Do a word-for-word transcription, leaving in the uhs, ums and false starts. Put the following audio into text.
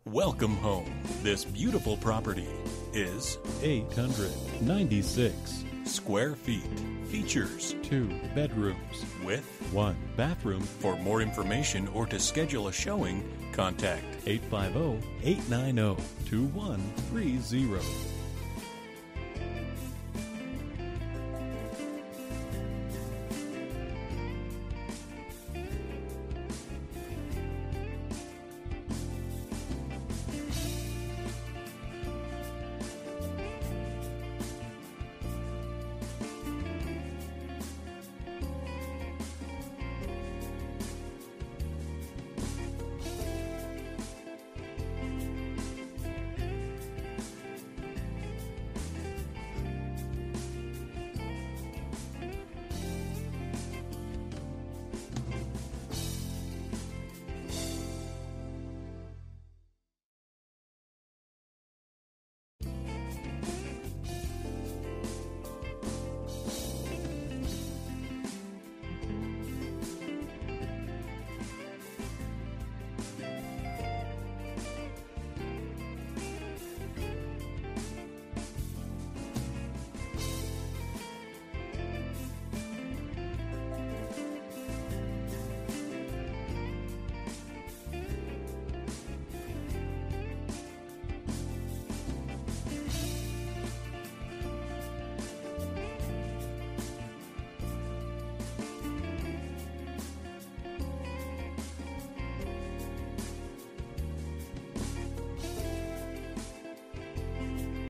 Welcome home. This beautiful property is eight hundred ninety-six square feet. Features two bedrooms with one bathroom. For more information or to schedule a showing, contact eight five zero, eight nine zero, two one three zero.